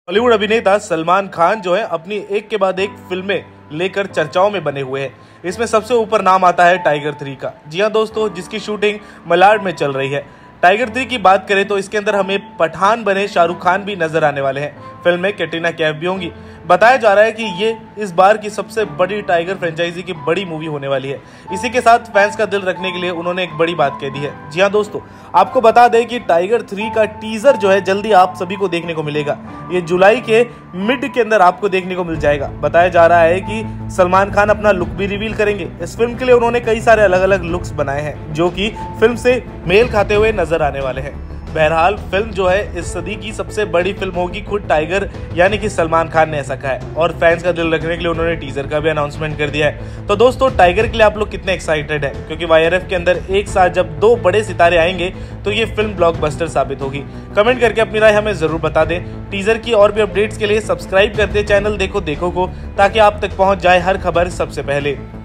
बॉलीवुड अभिनेता सलमान खान जो है अपनी एक के बाद एक फिल्में लेकर चर्चाओं में बने हुए हैं। इसमें सबसे ऊपर नाम आता है टाइगर 3 का। जी हाँ दोस्तों, जिसकी शूटिंग मलाड में चल रही है। टाइगर 3 की बात करें तो इसके अंदर हमें पठान बने शाहरुख खान भी नजर आने वाले हैं। फिल्म में कैटरीना कैफ भी होंगी। बताया जा रहा है कि ये इस बार की सबसे बड़ी टाइगर फ्रेंचाइजी की बड़ी मूवी होने वाली है। इसी के साथ फैंस का दिल रखने के लिए उन्होंने एक बड़ी बात कह दी है। जी हाँ दोस्तों, आपको बता दें कि टाइगर 3 का टीजर जो है जल्दी आप सभी को देखने को मिलेगा। ये जुलाई के मिड के अंदर आपको देखने को मिल जाएगा। बताया जा रहा है कि सलमान खान अपना लुक भी रिवील करेंगे। इस फिल्म के लिए उन्होंने कई सारे अलग अलग लुक्स बनाए हैं जो कि फिल्म से मेल खाते हुए नजर आने वाले हैं। बहरहाल फिल्म जो है इस सदी की सबसे बड़ी फिल्म होगी। खुद टाइगर यानी कि सलमान खान ने ऐसा कहा है और फैंस का दिल रखने के लिए उन्होंने टीजर का भी अनाउंसमेंट कर दिया है। तो दोस्तों, टाइगर के लिए आप लोग कितने एक्साइटेड हैं? क्योंकि YRF के अंदर एक साथ जब दो बड़े सितारे आएंगे तो ये फिल्म ब्लॉकबस्टर साबित होगी। कमेंट करके अपनी राय हमें जरूर बता दें। टीजर की और भी अपडेट्स के लिए सब्सक्राइब करते चैनल देखो को, ताकि आप तक पहुंच जाए हर खबर सबसे पहले।